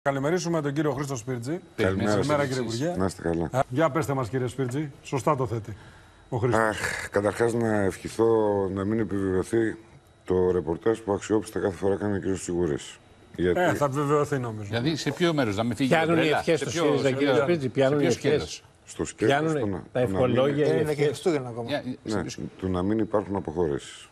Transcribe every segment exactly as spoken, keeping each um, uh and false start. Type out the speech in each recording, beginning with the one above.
Καλημερίσουμε τον κύριο Χρήστο Σπίρτζη. Καλημέρα, Καλημέρα κύριε Υπουργέ. Να είστε καλά. Για πέστε μας κύριε Σπίρτζη, σωστά το θέτει ο Χρήστος. Αχ, καταρχάς να ευχηθώ να μην επιβεβαιωθεί το ρεπορτάζ που αξιόπιστα κάθε φορά κάνει ο κύριος Τσιγούρης. Γιατί... Ε, θα επιβεβαιωθεί νομίζω. Δηλαδή σε ποιο μέρος, να με φύγει πιάνουν οι ευχές του ΣΥΡΙΖΑ, κύριε Σπίρτζη, πιάνουν οι ευχές. Στο σκέλος, πιάνουν τα ευχολόγια, είναι και Χριστούγεννα ακόμα. Ναι, του να μην υπάρχουν αποχωρήσεις.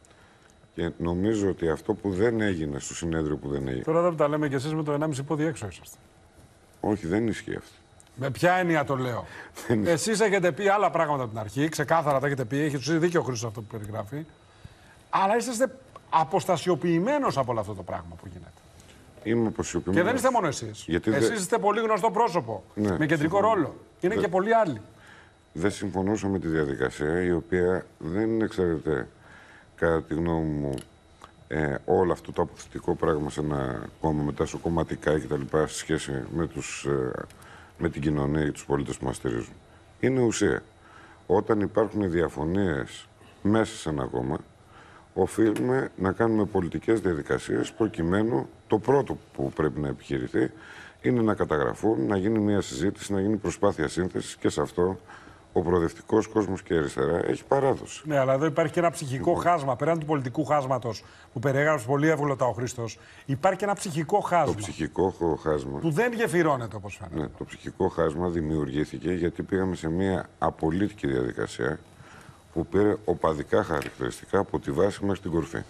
Και νομίζω ότι αυτό που δεν έγινε στο συνέδριο που δεν έγινε. Τώρα δεν τα λέμε κι εσείς με το ενάμιση πόδι έξω είσαστε. Όχι, δεν ισχύει αυτό. Με ποια έννοια το λέω. Εσείς έχετε πει άλλα πράγματα από την αρχή, ξεκάθαρα τα έχετε πει, έχει δίκιο ο Χρήστος αυτό που περιγράφει. Αλλά είσαστε αποστασιοποιημένος από όλο αυτό το πράγμα που γίνεται. Είμαι αποστασιοποιημένος. Και δεν είστε μόνο εσείς. Γιατί εσείς δε... είστε πολύ γνωστό πρόσωπο. Ναι, με κεντρικό συμφωνώ. ρόλο. Είναι δε... και πολλοί άλλοι. Δεν συμφωνούσα με τη διαδικασία, η οποία δεν είναι, ξέρετε, κατά τη γνώμη μου, ε, όλο αυτό το αποθετικό πράγμα σε ένα κόμμα, μετά στο κομματικά κτλ. Σε σχέση με, τους, ε, με την κοινωνία και τους πολίτες που μας στηρίζουν. Είναι ουσία. Όταν υπάρχουν διαφωνίες μέσα σε ένα κόμμα, οφείλουμε να κάνουμε πολιτικές διαδικασίες προκειμένου το πρώτο που πρέπει να επιχειρηθεί είναι να καταγραφούν, να γίνει μια συζήτηση, να γίνει προσπάθεια σύνθεσης και σε αυτό ο προοδευτικός κόσμος και η αριστερά έχει παράδοση. Ναι, αλλά εδώ υπάρχει και ένα ψυχικό λοιπόν. χάσμα. Πέραν του πολιτικού χάσματος που περιέγραψε πολύ εύγλωτα ο Χρήστος, υπάρχει και ένα ψυχικό χάσμα. Το ψυχικό χάσμα. Που δεν γεφυρώνεται όπως φαίνεται. Ναι, το ψυχικό χάσμα δημιουργήθηκε γιατί πήγαμε σε μια απολύτικη διαδικασία που πήρε οπαδικά χαρακτηριστικά από τη βάση μέχρι την κορφή.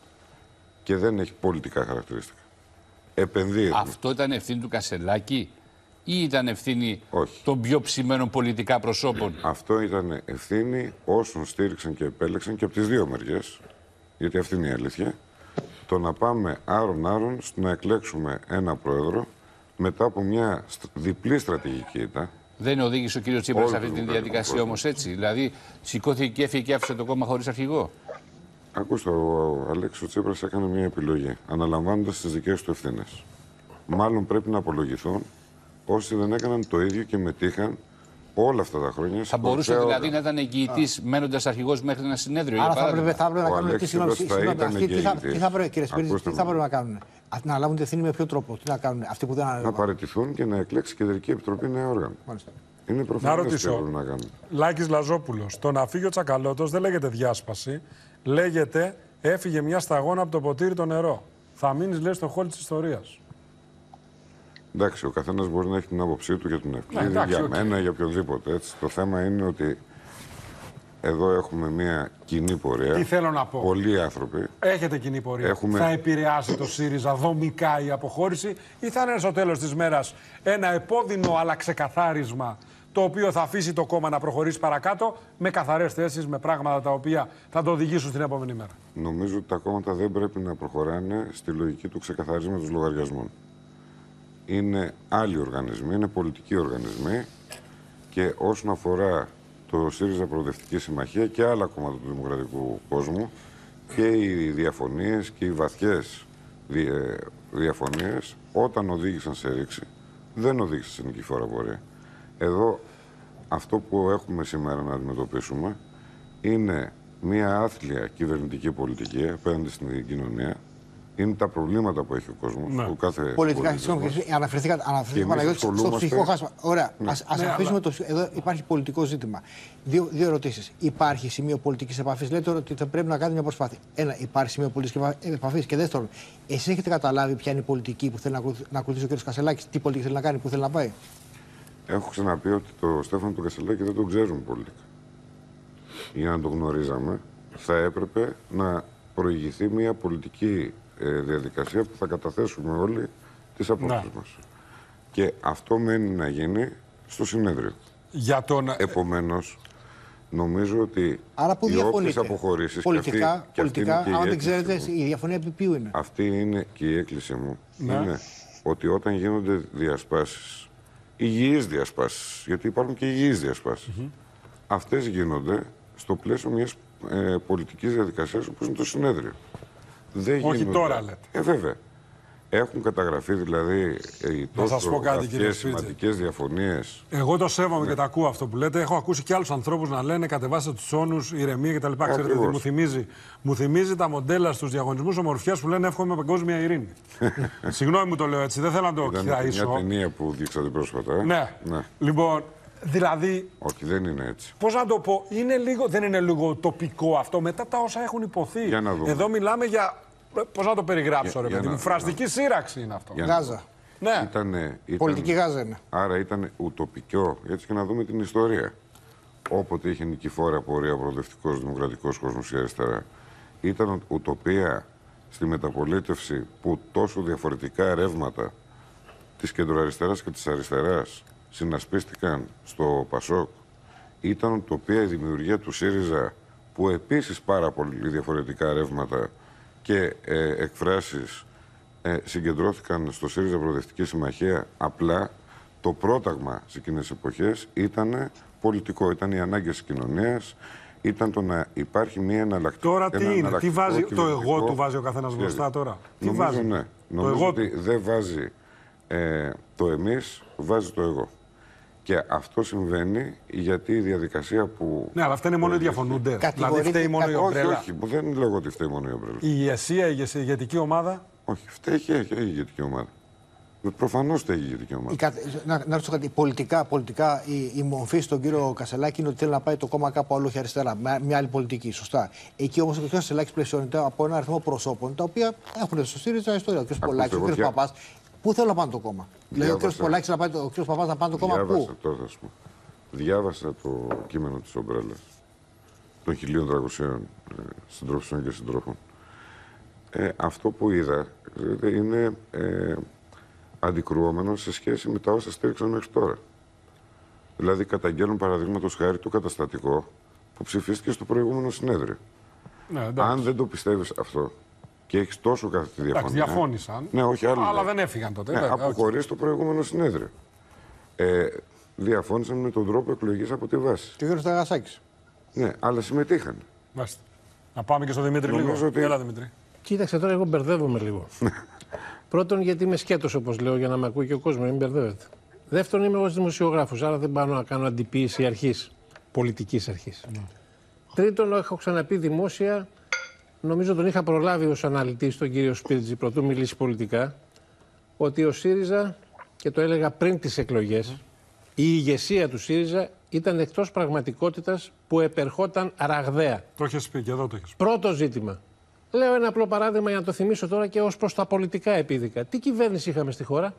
Και δεν έχει πολιτικά χαρακτηριστικά. Επενδύεται. Αυτό ήταν ευθύνη του Κασελάκη ή ήταν ευθύνη Όχι. των πιο ψημένων πολιτικά προσώπων? Αυτό ήταν ευθύνη όσων στήριξαν και επέλεξαν και από τις δύο μεριές, γιατί αυτή είναι η αλήθεια, το να πάμε άρον-άρον στο να εκλέξουμε ένα πρόεδρο μετά από μια διπλή στρατηγική ήττα. Δεν οδήγησε ο κύριος Τσίπρας σε αυτή τη διαδικασία όμως έτσι? Δηλαδή σηκώθηκε και έφυγε και άφησε το κόμμα χωρίς αρχηγό. Ακούστε, ο Αλέξης Τσίπρας έκανε μια επιλογή, αναλαμβάνοντας τις δικές του ευθύνες. Μάλλον πρέπει να απολογηθούν όσοι δεν έκαναν το ίδιο και μετήχαν όλα αυτά τα χρόνια. Θα μπορούσε δηλαδή να ήταν εγγυητής μένοντας αρχηγός μέχρι ένα συνέδριο? Άρα θα έπρεπε, θα έπρεπε να κάνουν τι συγγνώμη. Τι θα πρέπει, κύριε Σπίρτζη, τι θα πρέπει να κάνουν? Να λάβουν την ευθύνη με ποιο τρόπο? Τι να κάνουν αυτοί που δεν αναλαμβάνουν? Να παραιτηθούν και να εκλέξει η Κεντρική Επιτροπή νέα όργανο. Μάλιστα. Είναι προφανές τι πρέπει να κάνουν. Λάκης Λαζόπουλος. Το να φύγει ο Τσακαλώτος δεν λέγεται διάσπαση. Λέγεται έφυγε μια σταγόνα από το ποτήρι το νερό. Θα μείνει, λέει, στο χώλι της ιστορίας. Εντάξει, ο καθένας μπορεί να έχει την άποψή του για τον Ευκλήδη, ναι, για okay. μένα, για οποιονδήποτε. Έτσι. Το θέμα είναι ότι εδώ έχουμε μια κοινή πορεία. Τι θέλω να πω. Πολλοί άνθρωποι. Έχετε κοινή πορεία. Έχουμε... Θα επηρεάσει το ΣΥΡΙΖΑ δομικά η αποχώρηση ή θα είναι στο τέλος της μέρας ένα επώδυνο αλλά ξεκαθάρισμα το οποίο θα αφήσει το κόμμα να προχωρήσει παρακάτω με καθαρές θέσεις, με πράγματα τα οποία θα το οδηγήσουν στην επόμενη μέρα? Νομίζω ότι τα κόμματα δεν πρέπει να προχωράνε στη λογική του ξεκαθαρίσματος λογαριασμών. Είναι άλλοι οργανισμοί, είναι πολιτικοί οργανισμοί και όσον αφορά το ΣΥΡΙΖΑ Προοδευτική Συμμαχία και άλλα κόμματα του δημοκρατικού κόσμου και οι διαφωνίες και οι βαθιές διαφωνίες όταν οδήγησαν σε ρήξη δεν οδήγησαν σε νικηφόρα πορεία. Εδώ αυτό που έχουμε σήμερα να αντιμετωπίσουμε είναι μια άθλια κυβερνητική πολιτική απέναντι στην κοινωνία. Είναι τα προβλήματα που έχει ο κόσμος. Ναι. Κάθε πολιτικά, αναφερθήκατε Παναγιώτη στο ψυχικό χάσμα. Ωραία, ναι. ας, ας ναι, αφήσουμε αλλά... το. Εδώ υπάρχει πολιτικό ζήτημα. Δύο, δύο ερωτήσεις. Υπάρχει σημείο πολιτικής επαφής? Λέτε ότι θα πρέπει να κάνετε μια προσπάθεια. Ένα, υπάρχει σημείο πολιτικής επαφής? Και δεύτερον, εσείς έχετε καταλάβει ποια είναι η πολιτική που θέλει να ακολουθήσει ο κ. Κασελάκης? Τι πολιτική θέλει να κάνει, πού θέλει να πάει? Έχω ξαναπεί ότι το Στέφανο του Κασελάκη δεν τον ξέρουν πολιτικά. Για να τον γνωρίζαμε, θα έπρεπε να προηγηθεί μια πολιτική διαδικασία που θα καταθέσουμε όλοι τις απόψεις μας. Και αυτό μένει να γίνει στο συνέδριο. Για τον... Επομένως, νομίζω ότι άρα που οι όποιες αποχωρήσεις... Πολιτικά, και αυτή, πολιτικά και αν δεν ξέρετε, μου, η διαφωνία επί ποιου είναι? Αυτή είναι και η έκκληση μου. Ναι. Είναι ότι όταν γίνονται διασπάσεις, υγιείς διασπάσεις, γιατί υπάρχουν και υγιείς διασπάσεις, mm-hmm. αυτές γίνονται στο πλαίσιο μιας ε, πολιτικής διαδικασίας όπως είναι το συνέδριο. Δεν Όχι γίνονται. Τώρα λέτε. Ε, βέβαια. Έχουν καταγραφεί δηλαδή οι τόσο βαθιές σημαντικές διαφωνίες. Εγώ το σέβομαι και το ακούω αυτό που λέτε. Έχω ακούσει και άλλους ανθρώπους να λένε κατεβάστε τους όνους, ηρεμία κτλ. Ξέρετε τι μου θυμίζει. Μου θυμίζει τα μοντέλα στους διαγωνισμούς ομορφιάς που λένε εύχομαι παγκόσμια ειρήνη. Συγγνώμη μου το λέω έτσι, δεν θέλω να το κοιτάξω. Είναι μια ταινία που δείξατε πρόσφατα. Ε? Ναι. ναι. Λοιπόν, δηλαδή. Όχι, δεν είναι έτσι. Πώς να το πω, είναι λίγο, δεν είναι λίγο τοπικό αυτό μετά τα όσα έχουν υποθεί. Για να δούμε. Εδώ μιλάμε για. Πώς να το περιγράψω, για, ρε παιδί μου. Φραστική σύραξη είναι αυτό. Γάζα. Ναι. Ήτανε, ήταν, πολιτική Γάζα είναι. Άρα ήταν ουτοπικό. Έτσι και να δούμε την ιστορία. Όποτε είχε νικηφόρα πορεία προοδευτικός δημοκρατικός κόσμος η αριστερά, ήταν ουτοπία στη μεταπολίτευση που τόσο διαφορετικά ρεύματα της κεντροαριστεράς και της αριστεράς συνασπίστηκαν στο Πασόκ. Ήταν ουτοπία η δημιουργία του ΣΥΡΙΖΑ που επίσης πάρα πολύ διαφορετικά ρεύματα και ε, εκφράσεις ε, συγκεντρώθηκαν στο ΣΥΡΙΖΑ Προοδευτική Συμμαχία. Απλά το πρόταγμα σε εκείνες τις εποχές ήταν πολιτικό. Ήταν οι ανάγκες της κοινωνίας, ήταν το να υπάρχει μια εναλλακτική. Τώρα τι είναι, τι βάζει, το εγώ του βάζει ο καθένας μπροστά τώρα. Τι νομίζω, βάζει. Ναι. Νομίζω εγώ ότι του. Δεν βάζει ε, το εμείς, βάζει το εγώ. Και αυτό συμβαίνει γιατί η διαδικασία που. Ναι, αλλά αυτά είναι μόνο οι διαφωνούνται. Δηλαδή φταίει μόνο η ομπρέλα. Όχι, όχι, δεν λέγω ότι φταίει μόνο η ομπρέλα. Η ηγεσία, η ηγετική ομάδα. Όχι, φταίει και η ηγετική ομάδα. Προφανώς φταίει η ηγετική ομάδα. Η, να, να ρωτήσω κάτι. Πολιτικά, πολιτικά η, η μορφή στον κύριο Κασελάκη είναι ότι θέλει να πάει το κόμμα κάπου αλλού, όχι αριστερά. Με μια άλλη πολιτική. Σωστά. Εκεί όμως ο κ. Κασελάκης πλαισιώνεται από ένα αριθμό προσώπων τα οποία έχουν στο ΣΥΡΙΖΑ ιστορία. Ο κ. Πολάκης, ο κ. Παπάς. Πού θέλω να πάνε το κόμμα. Δηλαδή ο κ. Πολάκης να πάει, ο κ. Παπάς να πάνε το κόμμα Διάβασα, πού. Τώρα θα σου πω. Διάβασα το κείμενο της ομπρέλας των χίλια τριακοσίων ε, συντρόφισσων και συντρόφων. Ε, αυτό που είδα είναι ε, αντικρουόμενο σε σχέση με τα όσα στήριξαν μέχρι τώρα. Δηλαδή καταγγέλνουν παραδείγματος χάρη το καταστατικό που ψηφίστηκε στο προηγούμενο συνέδριο. Ναι, αν δεν το πιστεύεις αυτό και έχεις τόσο καθαρή διαφωνία. Εντάξει, διαφώνησαν. Ναι, όχι άλλο. Αλλά δεν έφυγαν τότε. Ναι, αποχωρείς το προηγούμενο συνέδριο. Ε, διαφώνησαν με τον τρόπο εκλογής από τη βάση. Και ο κ. Σταγασάκης. Ναι, αλλά συμμετείχαν. Μάλιστα. Να πάμε και στο Δημήτρη λίγο. Ότι... Έλα, Δημήτρη. Κοίταξε τώρα, εγώ μπερδεύομαι λίγο. Πρώτον, γιατί είμαι σκέτος, όπως λέω, για να με ακούει και ο κόσμος, μην μπερδεύεται. Δεύτερον, είμαι εγώ δημοσιογράφος, άρα δεν πάω να κάνω αντιποίηση αρχής, πολιτικής αρχής. Mm. Τρίτον, έχω ξαναπεί δημόσια, νομίζω τον είχα προλάβει ως αναλυτής τον κύριο Σπίρτζη, πρωτού μιλήσει πολιτικά, ότι ο ΣΥΡΙΖΑ, και το έλεγα πριν τις εκλογές, mm. η ηγεσία του ΣΥΡΙΖΑ ήταν εκτός πραγματικότητας που επερχόταν ραγδαία. Το έχεις πει και εδώ το έχεις πει. Πρώτο ζήτημα. Λέω ένα απλό παράδειγμα για να το θυμίσω τώρα και ως προς τα πολιτικά επίδικα. Τι κυβέρνηση είχαμε στη χώρα?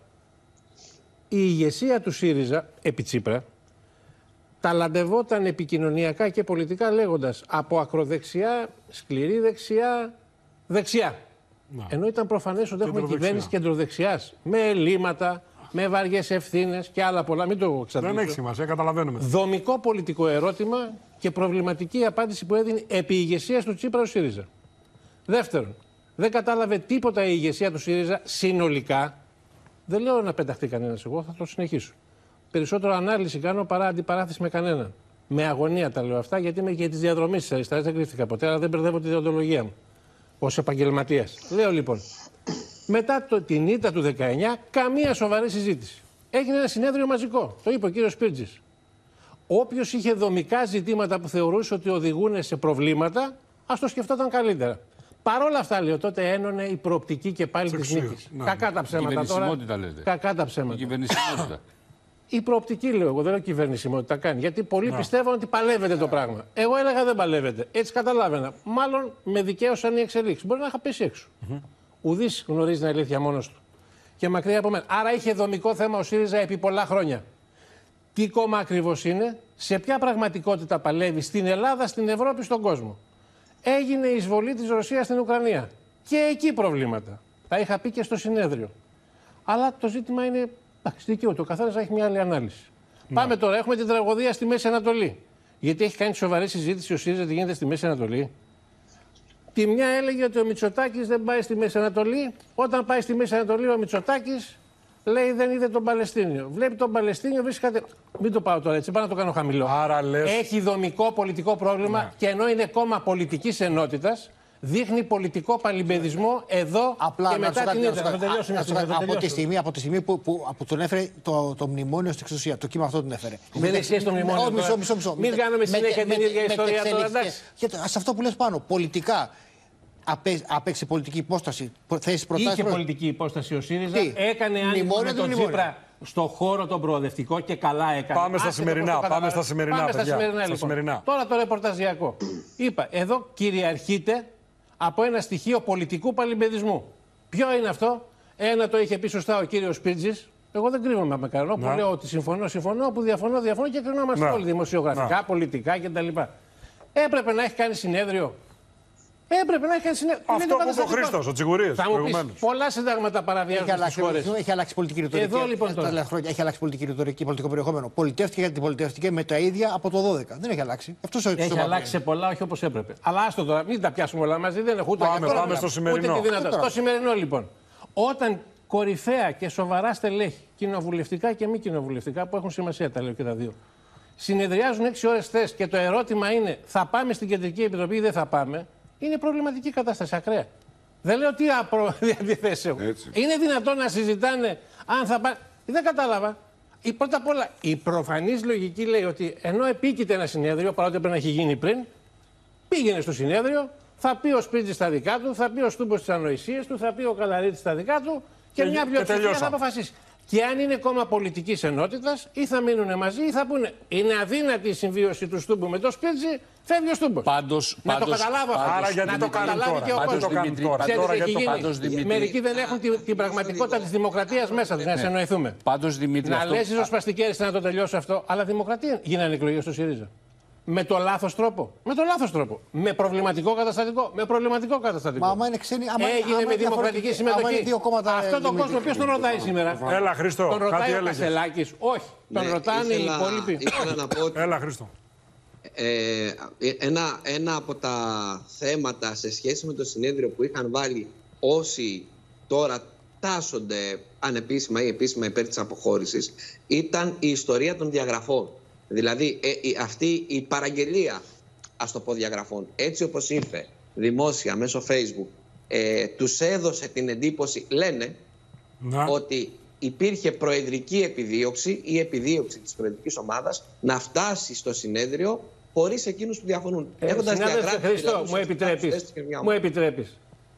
Η ηγεσία του ΣΥΡΙΖΑ, επί Τσίπρα, ταλαντευόταν επικοινωνιακά και πολιτικά λέγοντας από ακροδεξιά, σκληρή δεξιά, δεξιά. Να. Ενώ ήταν προφανές ότι έχουμε κυβέρνηση κεντροδεξιάς, με ελλείμματα, με βαριές ευθύνες και άλλα πολλά. Μην το εξαρτήσω. Δεν έχει σημασία, καταλαβαίνουμε. Δομικό πολιτικό ερώτημα και προβληματική απάντηση που έδινε επί ηγεσίας του Τσίπρα ο ΣΥΡΙΖΑ. Δεύτερον, δεν κατάλαβε τίποτα η ηγεσία του ΣΥΡΙΖΑ συνολικά. Δεν λέω να πεταχτεί κανένας, εγώ θα το συνεχίσω. Περισσότερο ανάλυση κάνω παρά αντιπαράθεση με κανέναν. Με αγωνία τα λέω αυτά, γιατί είμαι και τη διαδρομή τη αριστερά, δεν κρύφτηκα ποτέ, αλλά δεν μπερδεύω τη διοντολογία μου ως επαγγελματίας. Λέω λοιπόν, μετά το, την ήττα του δεκαεννιά, καμία σοβαρή συζήτηση. Έγινε ένα συνέδριο μαζικό. Το είπε ο κύριος Σπίρτζης. Όποιος είχε δομικά ζητήματα που θεωρούσε ότι οδηγούν σε προβλήματα, ας το σκεφτόταν καλύτερα. Παρ' όλα αυτά, λέω, τότε ένωνε η προοπτική και πάλι της νίκης. Ναι. Κακά τα ψέματα τώρα. Λέτε. Κακά τα ψέματα. Η κυβερνησιμότητα. Η προοπτική, λέω εγώ, δεν λέω κυβερνησιμότητα κάνει. Γιατί πολλοί ναι. πιστεύουν ότι παλεύεται το πράγμα. Εγώ έλεγα δεν παλεύεται. Έτσι καταλάβαινα. Μάλλον με δικαίωσαν οι εξελίξεις. Μπορεί να είχα πέσει έξω. Mm-hmm. Ουδής γνωρίζει την αλήθεια μόνος του. Και μακριά από μένα. Άρα είχε δομικό θέμα ο ΣΥΡΙΖΑ επί πολλά χρόνια. Τι κόμμα ακριβώς είναι, σε ποια πραγματικότητα παλεύει στην Ελλάδα, στην Ευρώπη, στον κόσμο. Έγινε η εισβολή της Ρωσίας στην Ουκρανία. Και εκεί προβλήματα. Τα είχα πει και στο συνέδριο. Αλλά το ζήτημα είναι. Εντάξει, δικαιούται. Ο καθένας έχει μια άλλη ανάλυση. Ναι. Πάμε τώρα. Έχουμε την τραγωδία στη Μέση Ανατολή. Γιατί έχει κάνει σοβαρή συζήτηση ο ΣΥΡΙΖΑ τι γίνεται στη Μέση Ανατολή. Τη μια έλεγε ότι ο Μητσοτάκης δεν πάει στη Μέση Ανατολή. Όταν πάει στη Μέση Ανατολή ο Μητσοτάκης λέει δεν είδε τον Παλαιστίνιο. Βλέπει τον Παλαιστίνιο, βρίσκεται. Μην το πάω τώρα έτσι, πάω να το κάνω χαμηλό. Άρα λες... Έχει δομικό πολιτικό πρόβλημα ναι. και ενώ είναι κόμμα πολιτικής ενότητας, δείχνει πολιτικό παλιμπεδισμό εδώ απλά, και μετά την ίδια. Από τη στιγμή, από τη στιγμή που, που, που τον έφερε το, το μνημόνιο στην εξουσία, το κύμα αυτό τον έφερε. Δεν έχει σχέση το μνημόνιο. Μισό, μισό, μισό. Μην κάνουμε συνέχεια την ίδια ιστορία τώρα, εντάξει. Σε αυτό που λες πάνω, πολιτικά απέξε πολιτική υπόσταση, θέσεις προτάσεις. Είχε πολιτική υπόσταση ο ΣΥΡΙΖΑ, έκανε άνοιγμα με τον Τσίπρα στο χώρο τον προοδευτικό και καλά έκανε. Πάμε στα σημερινά. Πάμε στα σημερινά, Πάμε στα παιδιά. σημερινά, Στα λοιπόν. σημερινά. Τώρα το ρεπορταζιακό. Είπα, εδώ κυριαρχείται από ένα στοιχείο πολιτικού παλιμπεδισμού. Ποιο είναι αυτό? Ένα το είχε πει σωστά ο κύριος Σπίρτζης. Εγώ δεν κρύβομαι με κανένα. Που λέω ότι συμφωνώ, συμφωνώ, που διαφωνώ, διαφωνώ και κρινόμαστε όλοι δημοσιογραφικά, να. πολιτικά κτλ. Έπρεπε να έχει κάνει συνέδριο. Έπρεπε να έχει κάνει συνέδριο. Αυτό που είπε ο Χρήστος, ο Τσιγουρίας. Θα μου πεις, πολλά συντάγματα παραβιάζουν στις χώρες. Έχει αλλάξει πολιτική ρητορική. Εδώ λοιπόν τώρα. Τα χρόνια έχει αλλάξει πολιτική ρητορική, πολιτικό περιεχόμενο. Πολιτεύτηκε για την πολιτευτική με τα ίδια από το δώδεκα. Δεν έχει αλλάξει. Αυτός ο έχει αλλάξει σε πολλά, όχι όπως έπρεπε. Αλλά άστο τώρα, μην τα πιάσουμε όλα μαζί. Δεν έχω ούτε πάμε, πάμε τώρα, στο σημερινό. Ούτε τη δυνατότητα. Το σημερινό λοιπόν. Όταν κορυφαία και σοβαρά στελέχη, κοινοβουλευτικά και μη κοινοβουλευτικά, που έχουν σημασία τα λέω και τα δύο, συνεδριάζουν έξι ώρες χθες και το ερώτημα είναι θα πάμε στην Κεντρική Επιτροπή ή δεν θα πάμε. Είναι προβληματική κατάσταση, ακραία. Δεν λέω τι αντιθέσει έχω. Είναι δυνατόν να συζητάνε αν θα πάνε. Δεν κατάλαβα. Η, πρώτα απ' όλα, η προφανής λογική λέει ότι ενώ επίκειται ένα συνέδριο, παρότι πρέπει να έχει γίνει πριν, πήγαινε στο συνέδριο, θα πει ο Σπίρτζης στα δικά του, θα πει ο Στούμπος στις ανοησίες του, θα πει ο Καλαρίτης στα δικά του και, και μια πλειοψηφία θα αποφασίσει. Και αν είναι κόμμα πολιτικής ενότητας, ή θα μείνουν μαζί ή θα πούνε είναι αδύνατη η συμβίωση του Στούμπου με το Σπίρτζη, φεύγει ο Στούμπος. Πάντως, να πάντως, το καταλάβω αυτό. Άρα γιατί να το, το κάνουν τώρα. Και ο Πάντως, το κάνουν τώρα. Ξέρετε, τώρα γιατί το πάντως, Δημήτρη. Μερικοί δεν έχουν την, την πραγματικότητα της δημοκρατίας μέσα τους, να συνοηθούμε. Πάντως, Δημήτρη, να αυτό... λες ριζοσπαστικές να το τελειώσω αυτό, αλλά δημοκρατία γίνανε εκλογές στο ΣΥΡΙΖΑ. Με το λάθος τρόπο. Με το λάθος τρόπο. Με προβληματικό καταστατικό. Με προβληματικό καταστατικό. Μα άμα είναι ξένοι, άμα, έγινε άμα με δημοκρατική συμμετοχή. Αυτό το κόσμο ποιος τον ρωτάει σήμερα? Έλα, Χριστό. Τον ρωτάει κάτι ο Κασελάκης? Όχι. Τον ναι, ρωτάνε ήθελα, οι υπόλοιποι. Ήθελα να πω ότι, Έλα, Χριστό. Ε, ένα, ένα από τα θέματα σε σχέση με το συνέδριο που είχαν βάλει όσοι τώρα τάσσονται ανεπίσημα ή επίσημα υπέρ της αποχώρησης ήταν η ιστορία των διαγραφών. Δηλαδή ε, η, αυτή η παραγγελία, ας το πω, διαγραφών, έτσι όπως ήρθε δημόσια μέσω Facebook, ε, τους έδωσε την εντύπωση, λένε, να. ότι υπήρχε προεδρική επιδίωξη ή επιδίωξη της προεδρικής ομάδας να φτάσει στο συνέδριο χωρίς εκείνους που διαφωνούν. Ε, Έχοντας διαγράψει, Χριστό, δηλαδή, μου επιτρέπεις, μου επιτρέπεις.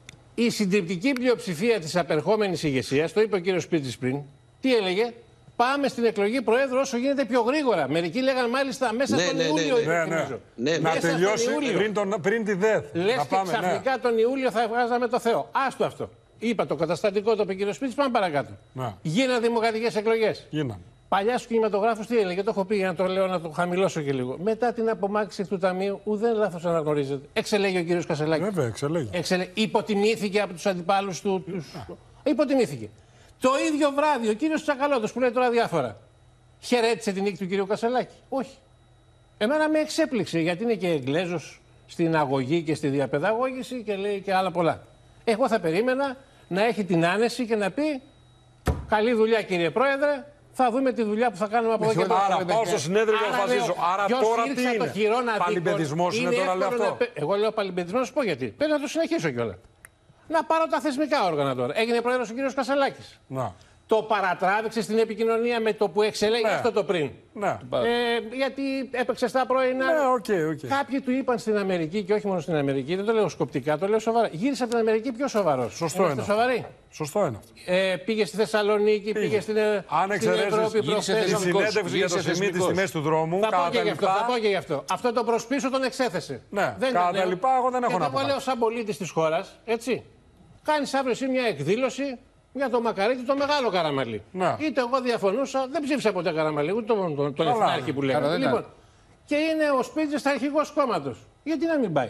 Η συντριπτική πλειοψηφία της απερχόμενης ηγεσίας, το είπε ο κύριος Σπίρτζης πριν, τι έλεγε? Πάμε στην εκλογή Προέδρου όσο γίνεται πιο γρήγορα. Μερικοί λέγανε μάλιστα μέσα ναι, στον ναι, Ιούλιο. Ναι, ναι, ναι. ναι, να τελειώσει πριν, τον, πριν τη ΔΕΘ. Λες να και πάμε, ξαφνικά ναι. τον Ιούλιο θα βγάζαμε το Θεό. Άστο αυτό. Είπα το καταστατικό, το είπε ο κύριος Σπίρτζης, πάμε παρακάτω. Να. Γίνανε δημοκρατικές εκλογές. Γίνανε. Παλιά σου κινηματογράφος τι έλεγε, το έχω πει για να το λέω να το χαμηλώσω και λίγο. Μετά την απομάκρυνση του Ταμείου, ουδέν λάθος αναγνωρίζεται. Εξελέγει ο κύριος Κασελάκης. Βέβαια, εξελέγει. Εξελέ... Υποτιμήθηκε από τους αντιπάλους του. Τους... Υποτιμήθηκε. Το ίδιο βράδυ ο κύριος Τσακαλώτος που λέει τώρα διάφορα. Χαιρέτησε την νίκη του κύριου Κασελάκη? Όχι. Εμένα με εξέπληξε γιατί είναι και Εγγλέζος στην αγωγή και στη διαπαιδαγώγηση και λέει και άλλα πολλά. Εγώ θα περίμενα να έχει την άνεση και να πει καλή δουλειά κύριε Πρόεδρε. Θα δούμε τη δουλειά που θα κάνουμε από εδώ και πέρα. Άρα πάω στο συνέδριο και αποφασίζω. Άρα τώρα τι είναι? Παλιμπεδισμός είναι τώρα, λέω αυτό. Εγώ λέω παλιμπεδισμός, να σου πω γιατί. Πρέπει να το συνεχίσω κιόλα. Να πάρω τα θεσμικά όργανα τώρα. Έγινε πρόεδρος ο κύριος Κασελάκης. Να. Το παρατράβηξε στην επικοινωνία με το που εξελέγει, ναι. αυτό το πριν. Ναι. Ε, γιατί έπαιξε στα πρωινά. Ναι, okay, okay. Κάποιοι του είπαν στην Αμερική και όχι μόνο στην Αμερική, δεν το λέω σκοπτικά, το λέω σοβαρά. Γύρισε από την Αμερική πιο σοβαρός. Σωστό είναι. Σοβαρή. Σωστό είναι. Ε, πήγε στη Θεσσαλονίκη, πήγε, πήγε στην, στην Ευρώπη. Τη συνέντευξη για το σημείο στη μέση του δρόμου. Θα πω και γι' αυτό. Θα πω και γι' αυτό. Αυτό το προσπίσω τον εξέθεσε. Ναι, κατά λοιπά, εγώ δεν έχω να πω. Εγώ λέω σαν πολίτης της χώρας, έτσι. Κάνει αύριο εσύ μια εκδήλωση για το Μακαρίτη, το μεγάλο Καραμαλή. Να. Είτε εγώ διαφωνούσα, δεν ψήφισα ποτέ Καραμαλή, ούτε τον, τον, τον εθνάρχη που λέγανε. Λοιπόν, και είναι ο Σπίρτζης αρχηγός κόμματος. Γιατί να μην πάει?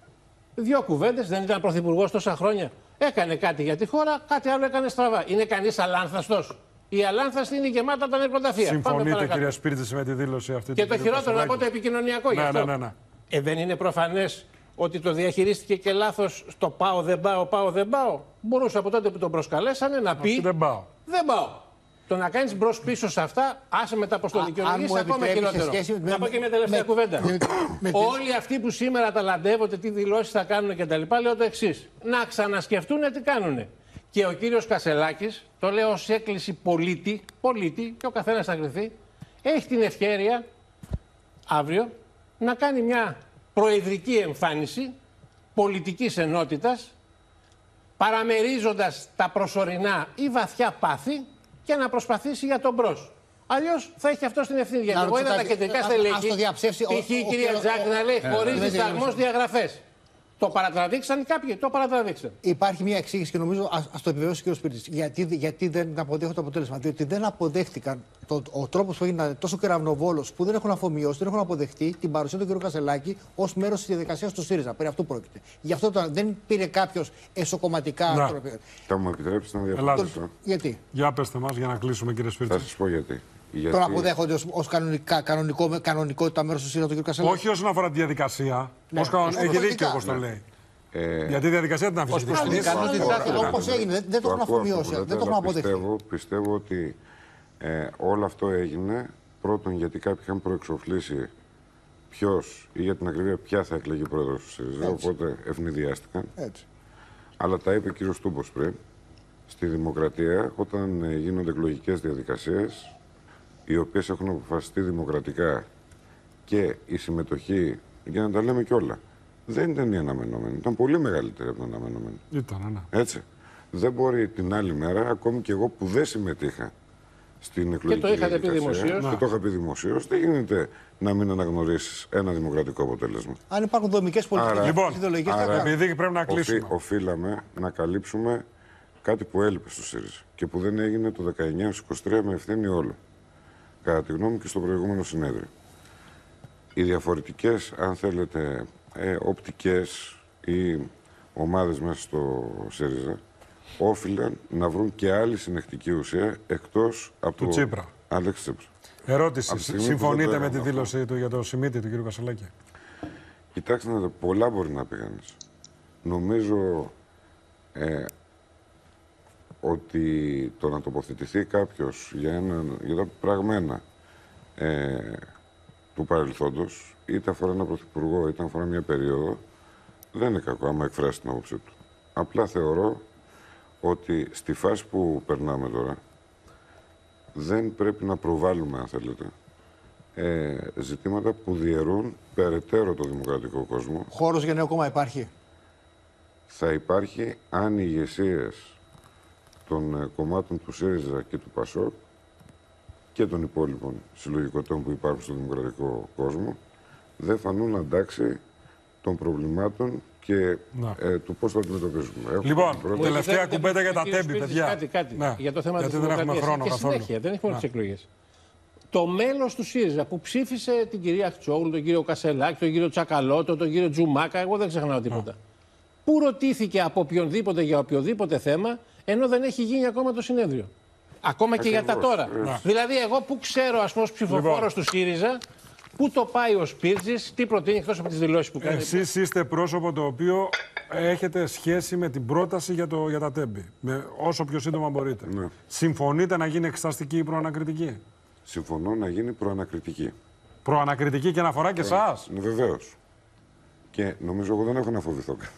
Δύο κουβέντες, δεν ήταν πρωθυπουργός τόσα χρόνια. Έκανε κάτι για τη χώρα, κάτι άλλο έκανε στραβά. Είναι κανείς αλάνθαστος? Η αλάνθαστη είναι γεμάτα από τα νεκροταφεία. Συμφωνείτε, κυρία Σπίρτζη, με τη δήλωση αυτή? Και το χειρότερο να πω το επικοινωνιακό γι' αυτό. Ναι, ναι, ναι. Ε, δεν είναι προφανές ότι το διαχειρίστηκε και λάθος στο πάω, δεν πάω, πάω, δεν πάω? Μπορούσε από τότε που τον προσκαλέσανε να πει δεν πάω. Δεν πάω. Το να κάνει μπρος-πίσω σε αυτά, άσε μετά πώ το δικαιολογεί, ακόμα χειρότερο. Με... Να πω και μια τελευταία με... κουβέντα. Με... Με... Όλοι αυτοί που σήμερα ταλαντεύονται, τι δηλώσει θα κάνουν κτλ., λέω το εξή. Να ξανασκεφτούν τι κάνουν. Και ο κύριος Κασελάκης, το λέω ως έκκληση πολίτη, πολίτη, και ο καθένας θα κριθεί, έχει την ευκαιρία αύριο να κάνει μια προεδρική εμφάνιση πολιτικής ενότητας, παραμερίζοντας τα προσωρινά ή βαθιά πάθη και να προσπαθήσει για τον μπρος. Αλλιώς θα έχει αυτό την ευθύνη. Γιατί εγώ είδα τα κεντρικά στελέχη, π.χ. η κυρία Τζάκ να λέει χωρίς δισταγμός διαγραφές. Το παρατραβήξαν κάποιοι, το παρατραβήξαν. Υπάρχει μια εξήγηση και νομίζω α το επιβεβαιώσει ο κ. Σπύριτης. Γιατί, γιατί δεν αποδέχονται το αποτέλεσμα. Διότι δεν αποδέχτηκαν το, ο τρόπο που έγινε τόσο κεραυνοβόλο που δεν έχουν αφομοιώσει, δεν έχουν αποδεχτεί την παρουσία του κ. Κασελάκη ω μέρο τη διαδικασία του ΣΥΡΙΖΑ. Περί αυτού πρόκειται. Γι' αυτό το, δεν πήρε κάποιο εσωκομματικά. Θα μου επιτρέψετε να διαφωνήσω. Γιατί. Για πέστε μας για να κλείσουμε, κύριε Σπίρτη. Θα σας πω γιατί. Γιατί... Τον αποδέχονται ω κανονικό, κανονικότητα μέρο του ΣΥΡΙΖΑ του κ. Κασελάκη. Όχι όσον αφορά τη διαδικασία. Ναι, ως κανον... Έχει δίκιο όπως ναι. το λέει. Ε... Γιατί η διαδικασία την αμφισβητεί. Όπως έγινε, δεν το έχουν αφομοιώσει, δεν το έχουν αποδεχτεί. Πιστεύω, πιστεύω ότι ε, όλο αυτό έγινε πρώτον γιατί κάποιοι είχαν προεξοφλήσει ποιος ή για την ακρίβεια ποια θα εκλεγεί πρόεδρος του ΣΥΡΙΖΑ, οπότε ευνηδιάστηκαν. Έτσι. Αλλά τα είπε ο κύριος Τούμπος πριν. Στη δημοκρατία, όταν ε, γίνονται εκλογικές διαδικασίες, οι οποίες έχουν αποφασιστεί δημοκρατικά και η συμμετοχή, για να τα λέμε κιόλα, δεν ήταν η αναμενόμενη. Ήταν πολύ μεγαλύτερη από την αναμενόμενη. Ήταν, ναι. Έτσι. Δεν μπορεί την άλλη μέρα, ακόμη και εγώ που δεν συμμετείχα στην εκλογική και το είχατε πει δημοσίως, και το είχα πει δημοσίως, δεν γίνεται να μην αναγνωρίσεις ένα δημοκρατικό αποτέλεσμα. Αν υπάρχουν δομικές πολιτικές λοιπόν, ιδεολογικές, άρα, θα επειδή πρέπει να κλείσουμε. Οφεί, οφείλαμε να καλύψουμε κάτι που έλειπε στο ΣΥΡΙΖΑ και που δεν έγινε το δεκαεννιά είκοσι τρία με ευθύνη όλο. Κατά τη γνώμη και στο προηγούμενο συνέδριο. Οι διαφορετικές, αν θέλετε, ε, οπτικές ή ομάδες μέσα στο ΣΥΡΙΖΑ όφυλαν να βρουν και άλλη συνεχτική ουσία εκτός από του το Τσίπρα. Αλέξη Τσίπρα. Ερώτηση. Συμφωνείτε με τη δήλωση του για το Σιμίτη του κ. Κασελάκη? Κοιτάξτε, πολλά μπορεί να πει κανείς. Νομίζω ε, ότι το να τοποθετηθεί κάποιος για, ένα, για τα πραγμένα ε, του παρελθόντος, είτε αφορά ένα πρωθυπουργό, είτε αφορά μια περίοδο, δεν είναι κακό άμα εκφράσει την άποψή του. Απλά θεωρώ ότι στη φάση που περνάμε τώρα δεν πρέπει να προβάλλουμε, αν θέλετε, ε, ζητήματα που διαιρούν περαιτέρω το δημοκρατικό κόσμο. Χώρος για νέο κόμμα υπάρχει. Θα υπάρχει αν οι ηγεσίες των ε, κομμάτων του ΣΥΡΙΖΑ και του ΠΑΣΟΚ και των υπόλοιπων συλλογικότητων που υπάρχουν στο δημοκρατικό κόσμο δεν φανούν αντάξει των προβλημάτων και ε, του πώς θα αντιμετωπίζουμε. Λοιπόν, τελευταία κουμπέντα για τα τέμπη, παιδιά. Κάτι, κάτι. Ναι. Για το θέμα Γιατί της δεν έχουμε δημοκρατίας. χρόνο και καθόλου. Συνέχεια, δεν έχουμε τις εκλογές. Το μέλος του ΣΥΡΙΖΑ που ψήφισε την κυρία Χτσόγλου, τον κύριο Κασελάκη, τον κύριο Τσακαλώτο, τον κύριο Τζουμάκα, εγώ δεν ξεχνάω τίποτα. Πού ρωτήθηκε από οποιονδήποτε για οποιοδήποτε θέμα, ενώ δεν έχει γίνει ακόμα το συνέδριο. Ακόμα και για τα τώρα. Ε. Δηλαδή, εγώ που ξέρω, ας πούμε, ως ψηφοφόρος Λοιπόν. του ΣΥΡΙΖΑ, πού το πάει ο Σπίρτζης, τι προτείνει εκτός από τις δηλώσεις που κάνει. Εσείς είστε πρόσωπο το οποίο έχετε σχέση με την πρόταση για, το, για τα τέμπη. Με όσο πιο σύντομα μπορείτε. Ναι. Συμφωνείτε να γίνει εξεταστική ή προανακριτική? Συμφωνώ να γίνει προανακριτική. Προανακριτική και αναφορά και εσάς. Ναι, βεβαίως. Και νομίζω εγώ δεν έχω να φοβηθώ κάτι.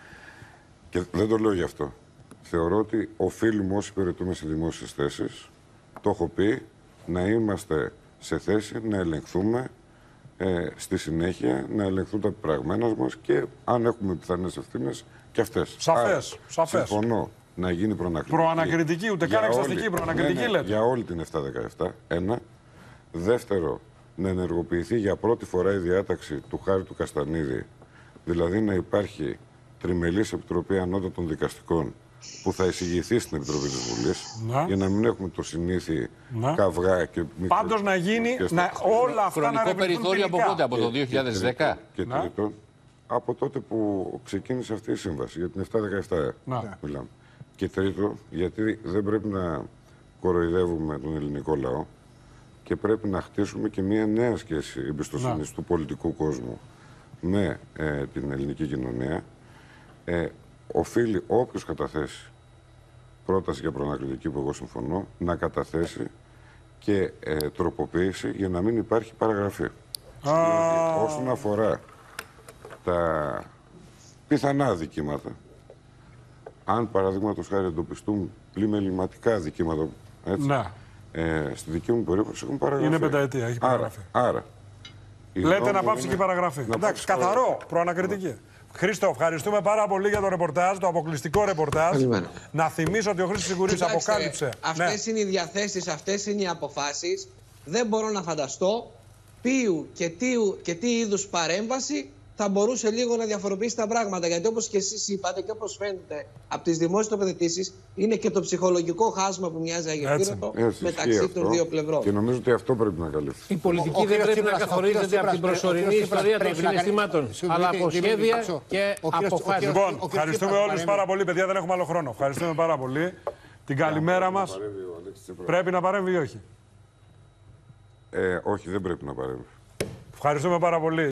Και δεν το λέω γι' αυτό. Θεωρώ ότι οφείλουμε όσοι υπηρετούμε σε δημόσιες θέσεις, το έχω πει, να είμαστε σε θέση να ελεγχθούμε ε, στη συνέχεια, να ελεγχθούν τα πραγμένα μας και αν έχουμε πιθανές ευθύνες και αυτές. Σαφές, Άρα, σαφές. Συμφωνώ να γίνει προανακριτική. Προανακριτική, ούτε καν εξεταστική, προανακριτική ναι, ναι, λέτε. Για όλη την επτά δεκαεπτά, ένα. Δεύτερο, να ενεργοποιηθεί για πρώτη φορά η διάταξη του Χάρη του Καστανίδη, δηλαδή να υπάρχει τριμελής επιτροπή ανώτατων δικαστικών που θα εισηγηθεί στην Επιτροπή της Βουλής, να. για να μην έχουμε το συνήθι να. καυγά και μικρές... Πάντως να γίνει, να, όλα αυτά Χρονικό να ερευνηθούν περιθώριο τελικά. από πότε, από το δύο χιλιάδες δέκα. Και τρίτον, από τότε που ξεκίνησε αυτή η σύμβαση, για την επτά δεκαεπτά μιλάμε. Και τρίτο, γιατί δεν πρέπει να κοροϊδεύουμε τον ελληνικό λαό και πρέπει να χτίσουμε και μια νέα σχέση εμπιστοσύνης του πολιτικού κόσμου με ε, την ελληνική κοινωνία. Ε, οφείλει όποιος καταθέσει πρόταση για προανακριτική που εγώ συμφωνώ, να καταθέσει και ε, τροποποίηση για να μην υπάρχει παραγραφή. Ah. Όσον αφορά τα πιθανά δικήματα, αν παραδείγματος χάρη εντοπιστούν πλημεληματικά δικήματα, έτσι, να. ε, στη δική μου περίπτωση έχουν παραγραφεί. Είναι πενταετία, έχει παραγραφεί. Άρα, άρα λέτε να πάψει και η παραγραφή. Εντάξει, καθαρό, προανακριτική. Χρήστο, ευχαριστούμε πάρα πολύ για το ρεπορτάζ, το αποκλειστικό ρεπορτάζ. Καλημέρα. Να θυμίσω ότι ο Χρήστος Σιγουρής αποκάλυψε. Αυτές ναι. είναι οι διαθέσεις, αυτές είναι οι αποφάσεις. Δεν μπορώ να φανταστώ ποιου και τι, και τι είδους παρέμβαση θα μπορούσε λίγο να διαφοροποιήσει τα πράγματα. Γιατί όπως και εσείς είπατε και όπως φαίνεται από τις δημόσιες τοποθετήσεις, είναι και το ψυχολογικό χάσμα που μοιάζει αγεφύρωτο μεταξύ των δύο πλευρών. Και νομίζω ότι αυτό πρέπει να καλυφθεί. Η πολιτική δεν πρέπει να καθορίζεται από την προσωρινή ιστορία των συναισθημάτων, αλλά από σχέδια και αποφάσεις. Λοιπόν, ευχαριστούμε όλους πάρα πολύ, παιδιά. Δεν έχουμε άλλο χρόνο. Ευχαριστούμε πάρα πολύ. Την καλημέρα μας. Πρέπει να παρέμβει ή όχι? Ε, όχι, δεν πρέπει να παρέμβει. Ευχαριστούμε πάρα πολύ.